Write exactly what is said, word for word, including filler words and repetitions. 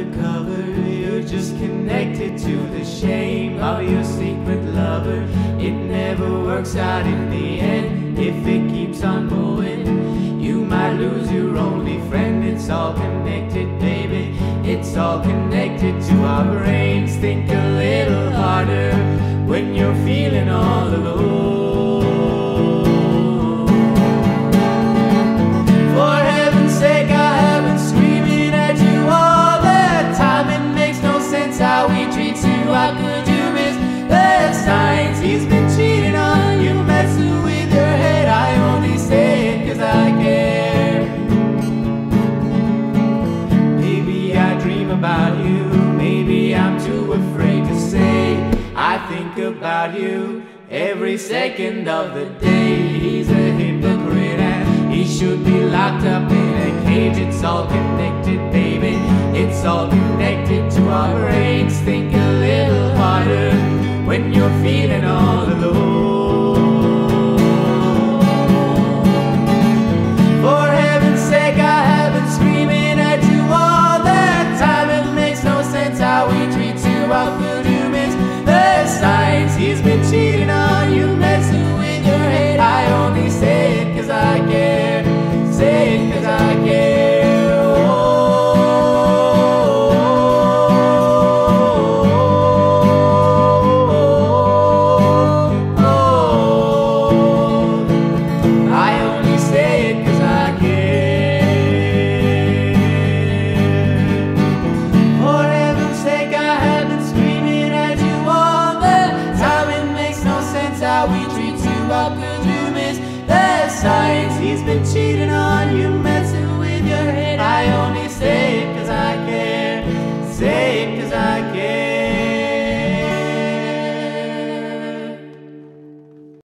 undercover. You're just connected to the shame of your secret lover. It never works out in the end if it keeps on going. You might lose your only friend. It's all connected, baby. It's all connected to our brains. Think a little harder when you're feeling all alone. For heaven's sake, I have been screaming at you all the time. It makes no sense how he treats you. How could you miss the signs? He's been cheating on you, messing with your head. I only say it cause I care. Maybe I dream about you. Maybe I'm too afraid to say I think about you every second of the day. He's a hypocrite and he should be locked up in a cage. It's all connected, baby. It's all connected to our brains. Think a little harder when you're feeling all alone. For heaven's sake, I have been screaming at you all the time. It makes no sense how he treats you. How could you miss the signs? He's been cheating on you, messing with your head. I only say it cause I care. Say it cause I care. Oh, oh, oh. I only say it cause I care. For heaven's sake, I have been screaming at you all the time. It makes no sense how he treats you. How could you miss the signs? He's been cheating on you, messing with your head. I only say it cause I care. Say it cause I care.